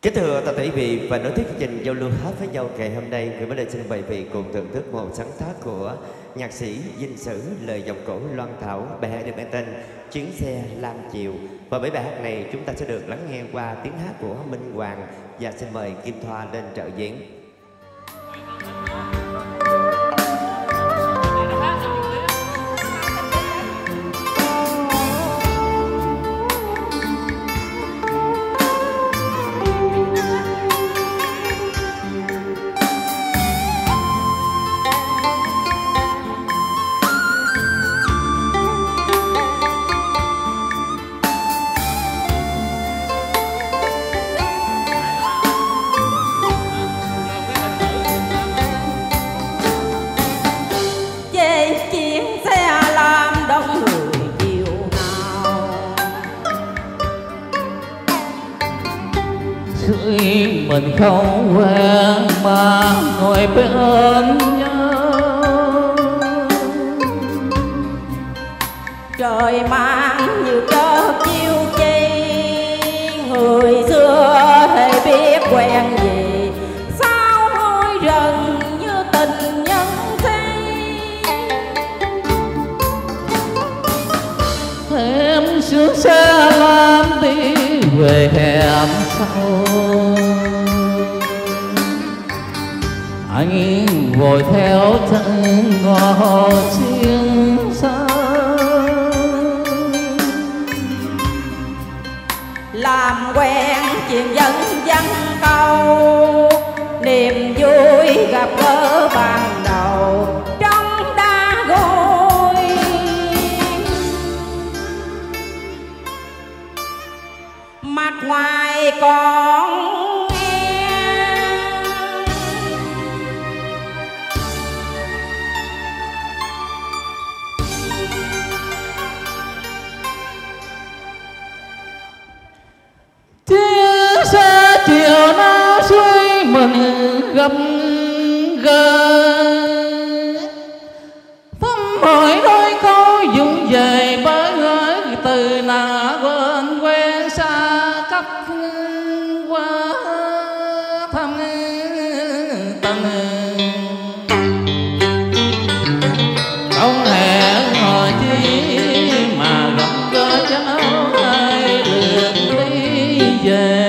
Kính thưa toàn thể quý vị, và nối tiếp chương trình giao lưu hát với nhau ngày hôm nay, người mới đây xin mời quý vị cùng thưởng thức một sáng tác của nhạc sĩ Dinh Sử, lời giọng cổ Loan Thảo. Bài hát được mang tên Chuyến xe lam chiều. Và với bài hát này chúng ta sẽ được lắng nghe qua tiếng hát của Minh Hoàng, và xin mời Kim Thoa lên trợ diễn. Mình không quen mà ngồi bên nhau, trời mang như cơn chiêu chi, người xưa hề biết quen gì, sao hối rần như tình nhân si. Em xuống xe lam đi về hẹn sau, anh vội theo chân ngõ xuyên xa. Làm quen chuyện dân dân câu, niềm vui gặp gỡ ban đầu trong đá gối. Mặt ngoài còn chiều nó suối mình gặp gỡ, thăm hỏi đôi câu dung về bỡ ngỡ, từ nào quên quen xa cách qua thăm tận. Không hẹn hò chi mà gặp gỡ nhau hai lượt đi về,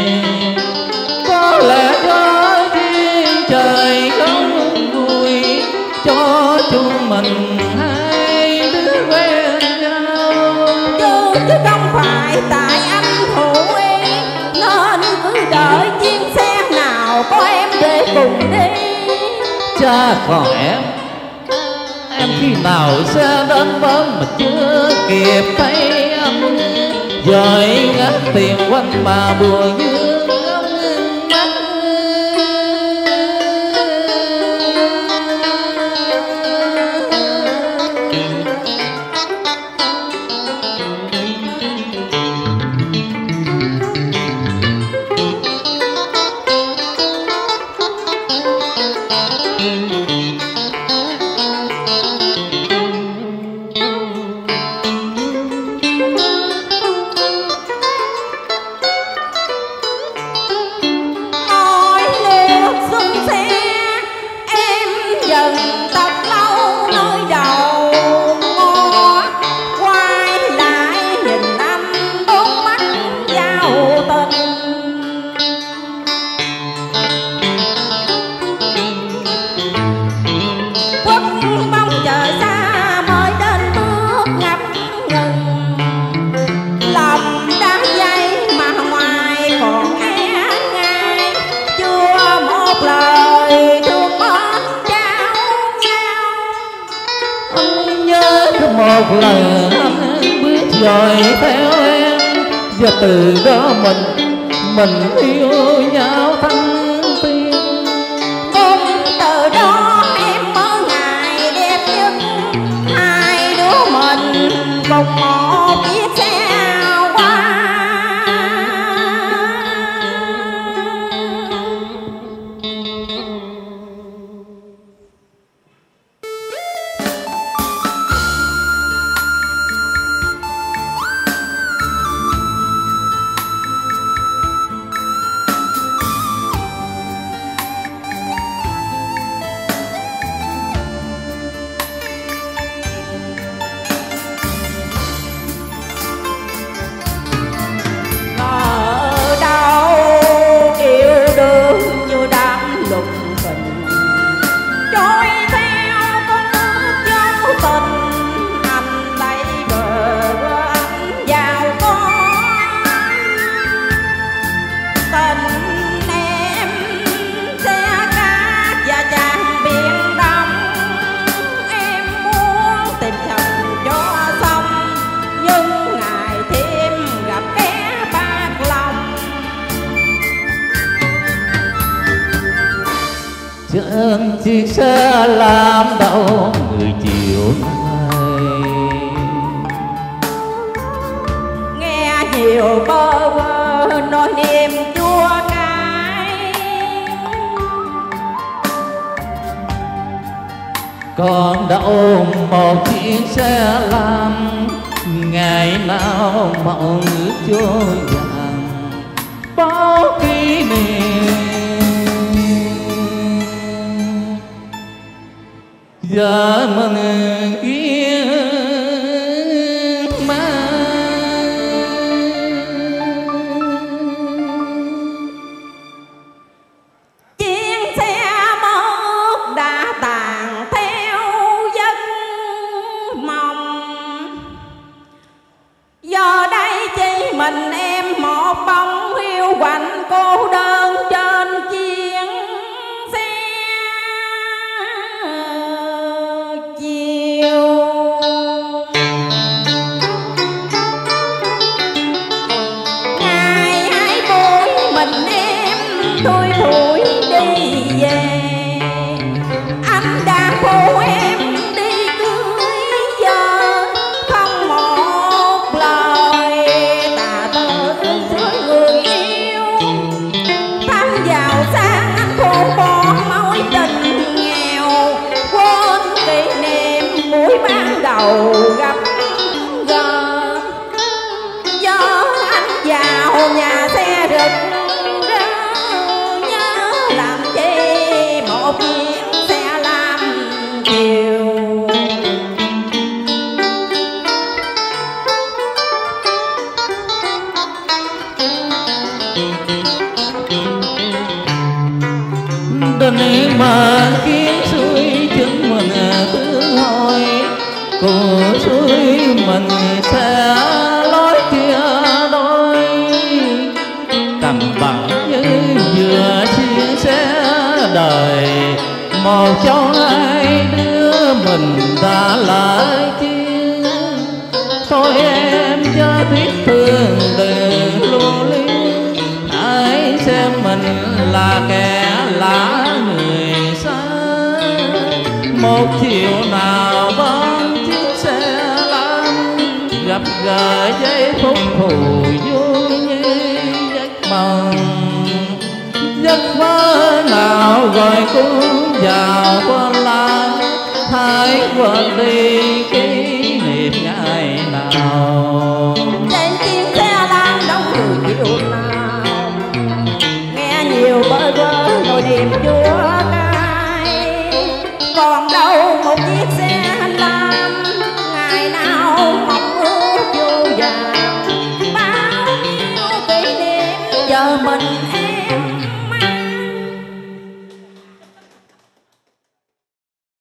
mình hai đứa quen nhau. Chứ không phải tại anh hữu ý, nên cứ đợi chuyến xe nào có em để cùng đi. Cha còn em khi nào xe đến bến mà chưa kịp thấy anh, rồi ngắt tiền quanh mà buồn như một lần anh bước rồi theo em, và từ đó mình yêu nhau thân tiên. Từ đó em mơ ngày đẹp nhất, hai đứa mình cùng một chiếc xe qua. trên chiếc xe lam đậu người chiều nay. Nghe nhiều bơ vơ nói niềm chua cay, còn đậu một chiếc xe lam ngày nào mộng ước trôi vàng bao kỷ niệm. Giờ mình yên mang chiếc xe mốt đã tàn theo giấc mộng. Giờ đây chỉ mình em một bóng hiu quạnh cô đơn trên chiếc xe chiều. Ngày hai buổi mình em thui thủi đi về, anh đã phụ em đi cưới giờ không một lời tà tơ dưới người yêu. Tham giàu sang anh phụ bỏ mối tình nghèo, quên kỷ niệm buổi ban đầu gặp gỡ. Do anh vào nhà xe rực rỡ, nhớ làm chi một chiếc xe lam chiều. Đừng mà kiếm suối chân mình cứ hỏi, của suối mình sẽ lối chia đôi. Cầm bằng như vừa chia sẻ đời, một trong hai đứa mình đã lại chia. Thôi em cho biết thương đừng lưu luyến, hãy xem mình là kẻ lạ người xa. Một chiều nào bóng chiếc xe lam, gặp gỡ giây phút thù vui như giấc mộng. Giấc mơ nào gọi cũng vào quên lãng, hãy quên đi kỷ niệm ngày nào. Trên chiếc xe lam đông người chiều nào, nghe nhiều bơ vơ nỗi niềm chua cay. Còn đâu một chiếc xe lam ngày nào mong ước vô vàng, bao nhiêu kỷ niệm giờ mình em